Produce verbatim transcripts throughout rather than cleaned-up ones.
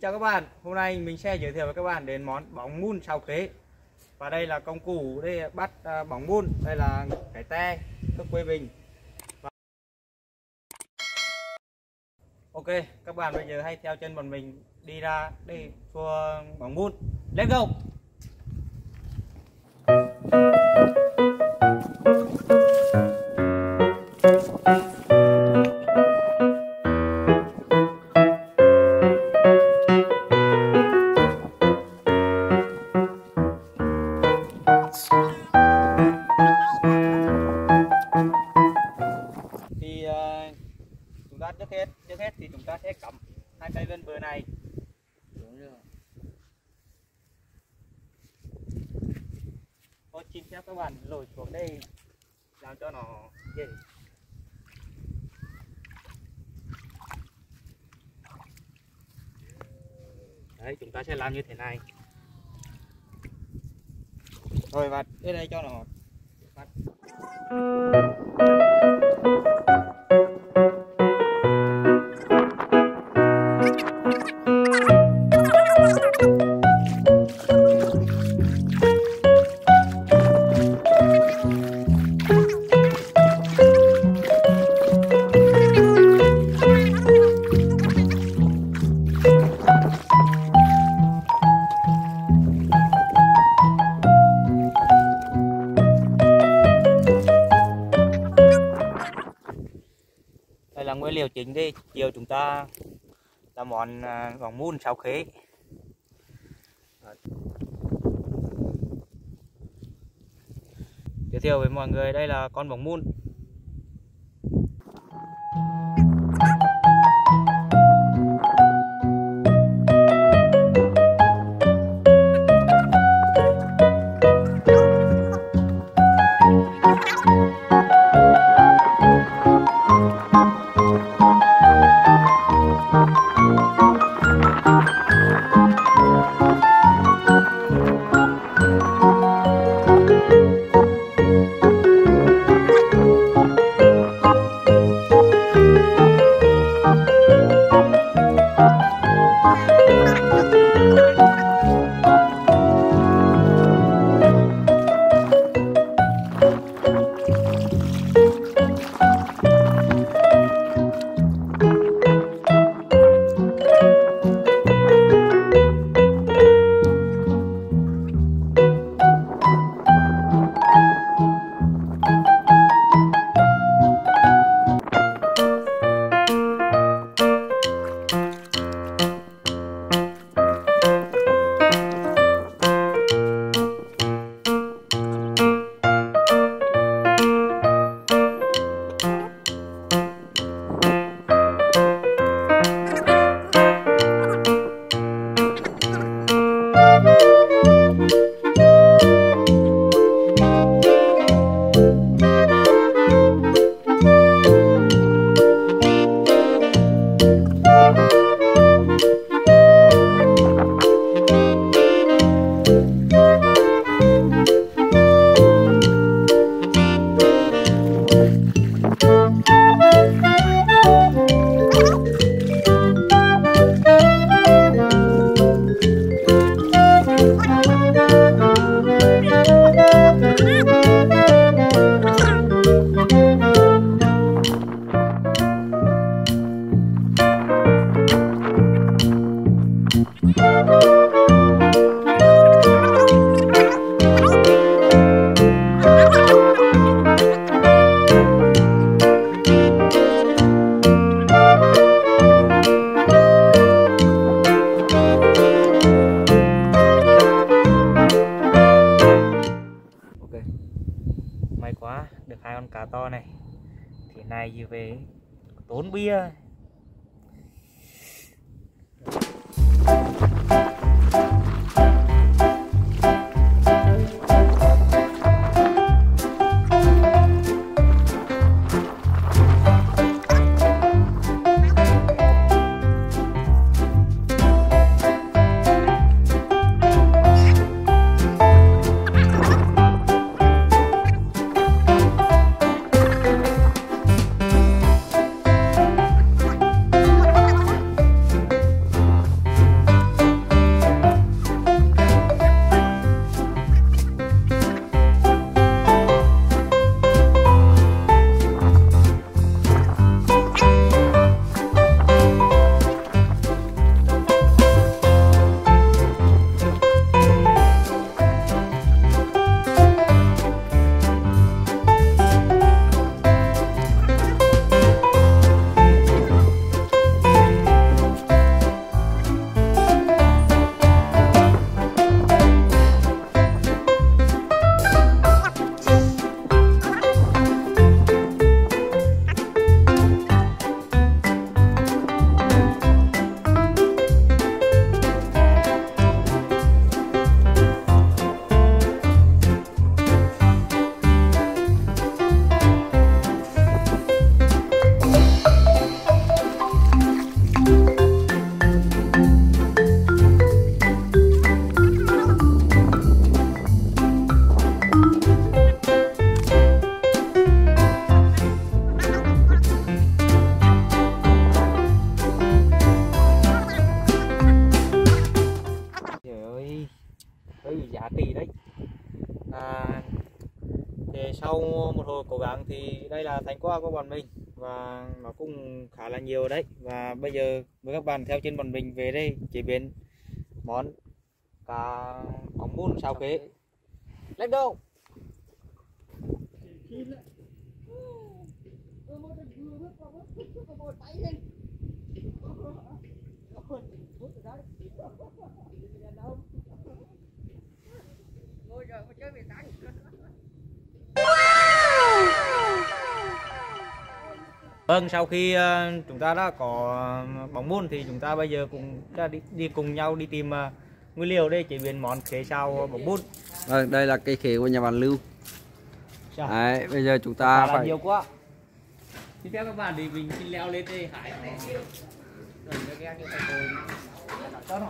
chào các bạn, hôm nay mình sẽ giới thiệu với các bạn đến món bóng mun xào khế. Và đây là công cụ để bắt bóng mun, đây là cái te nước quê mình. Và... Ok, các bạn bây giờ hãy theo chân bọn mình đi ra để chua bóng mun. Let's go! Thì uh, chúng ta trước hết trước hết thì chúng ta sẽ cắm hai cây bên bờ này. Tôi xin phép các bạn lội xuống đây làm cho nó dễ. Đấy, chúng ta sẽ làm như thế này. Rồi và đến đây cho nó bắt. Đây là nguyên liệu chính để chiều chúng ta làm món bóng mun xào khế. Giới thiệu với mọi người, đây là con bóng mun. May quá được hai con cá to này, thế này gì về tốn bia. sau một hồi cố gắng thì đây là thành quả của bọn mình, và nó cũng khá là nhiều đấy. Và bây giờ với các bạn theo chân bọn mình về đây chế biến món cá bóng bún sao khế. Let's go. Vâng, sau khi uh, chúng ta đã có bóng bún thì chúng ta bây giờ cũng đã đi, đi cùng nhau đi tìm uh, nguyên liệu để chế biến món khế xào bóng bún. Vâng, đây là cây khế của nhà bạn Lưu. Đấy, bây giờ chúng ta phải nhiều quá. Xin phép các bạn thì mình xin leo lên đây hải nó.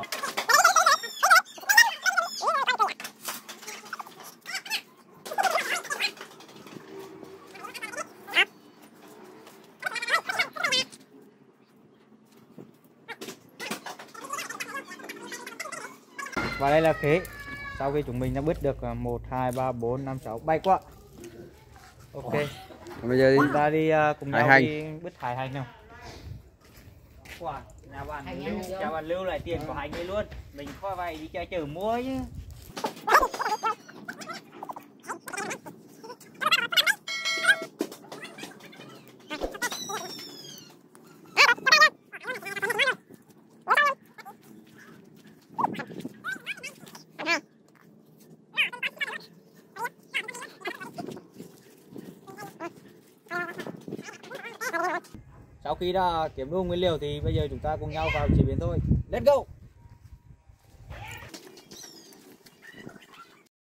Và đây là khế. Sau khi chúng mình đã bứt được một, hai, ba, bốn, năm, sáu, bảy quả. Ok. Bây giờ đi. Chúng ta đi uh, cùng nhau hành. đi bứt hải hành nào. Quả, nhà bạn Lưu, nhà bạn Lưu lại tiền của hành đi luôn. Mình kho vậy đi chơi chở mua chứ. Sau khi đã kiếm đủ nguyên liệu thì bây giờ chúng ta cùng nhau vào chế biến thôi. Let's go.